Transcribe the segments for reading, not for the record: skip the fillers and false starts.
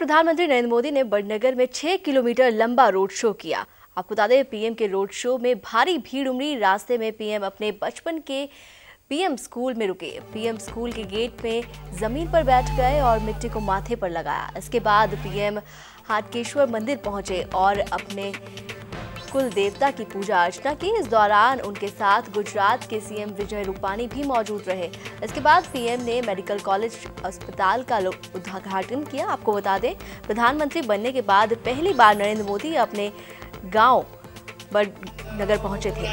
प्रधानमंत्री नरेंद्र मोदी ने वडनगर में 6 किलोमीटर लंबा रोड शो किया। आपको बता दें, पीएम के रोड शो में भारी भीड़ उमड़ी। रास्ते में पीएम अपने बचपन के पीएम स्कूल में रुके। पीएम स्कूल के गेट में जमीन पर बैठ गए और मिट्टी को माथे पर लगाया। इसके बाद पीएम हाटकेश्वर मंदिर पहुंचे और अपने कुल देवता की पूजा अर्चना की। इस दौरान उनके साथ गुजरात के सीएम विजय रूपानी भी मौजूद रहे। इसके बाद पीएम ने मेडिकल कॉलेज अस्पताल का उद्घाटन किया। आपको बता दें, प्रधानमंत्री बनने के बाद पहली बार नरेंद्र मोदी अपने गांव वडनगर पहुंचे थे।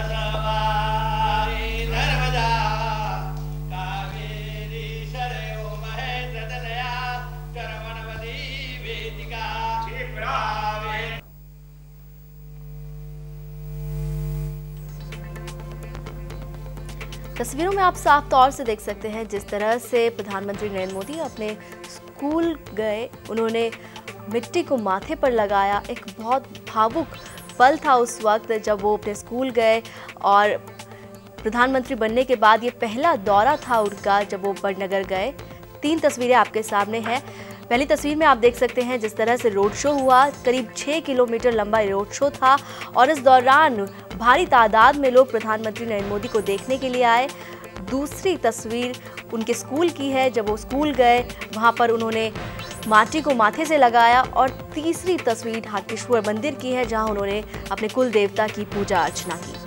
तस्वीरों में आप साफ तौर से देख सकते हैं जिस तरह से प्रधानमंत्री नरेंद्र मोदी अपने स्कूल गए। उन्होंने मिट्टी को माथे पर लगाया। एक बहुत भावुक पल था उस वक्त जब वो अपने स्कूल गए और प्रधानमंत्री बनने के बाद ये पहला दौरा था उनका जब वो वडनगर गए। 3 तस्वीरें आपके सामने हैं। पहली तस्वीर में आप देख सकते हैं जिस तरह से रोड शो हुआ। करीब 6 किलोमीटर लंबा रोड शो था और इस दौरान भारी तादाद में लोग प्रधानमंत्री नरेंद्र मोदी को देखने के लिए आए। दूसरी तस्वीर उनके स्कूल की है। जब वो स्कूल गए वहां पर उन्होंने माटी को माथे से लगाया। और तीसरी तस्वीर हाटकेश्वर मंदिर की है जहां उन्होंने अपने कुल देवता की पूजा अर्चना की।